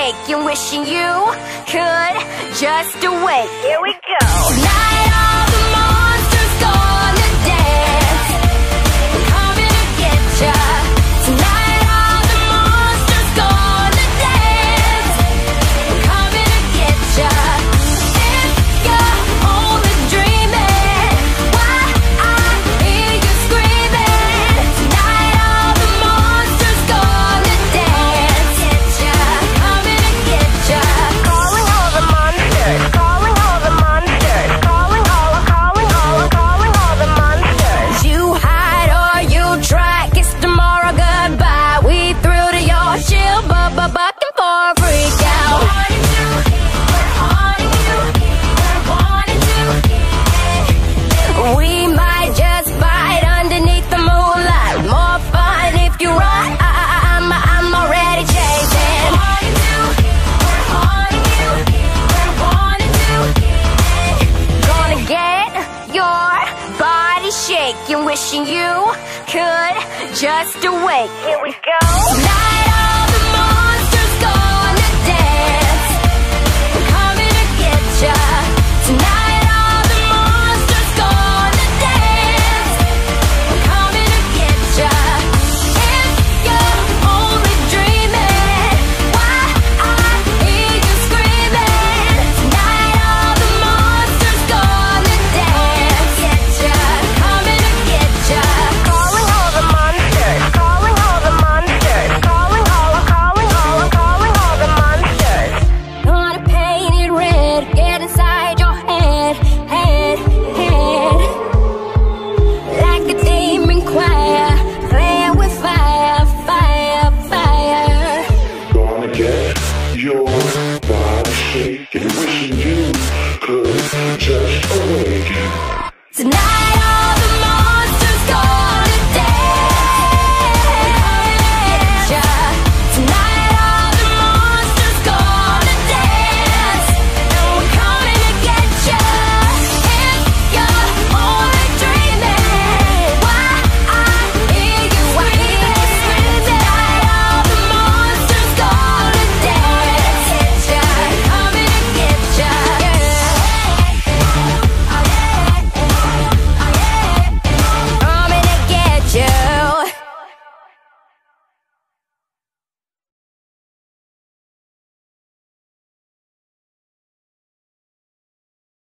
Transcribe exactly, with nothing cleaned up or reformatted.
shaking, wishing you could just awake. Here we go. Tonight all the monsters gonna dance, coming to get ya. Tonight all the monsters gonna dance, coming to get ya. If you're only dreaming, why I hear you screaming. Tonight all the monsters gonna dance, coming to get ya. Calling all the monsters. Calling all the monsters. Calling all, calling all, calling all the monsters. You hide or you try, kiss tomorrow goodbye. We threw to your chill, but but bucking for a freak out. We might just fight underneath the moonlight. More fun if you run. I, I, I'm I'm already chasing. Gonna get your body shaking, wishing you could just awake. Here we go. Tonight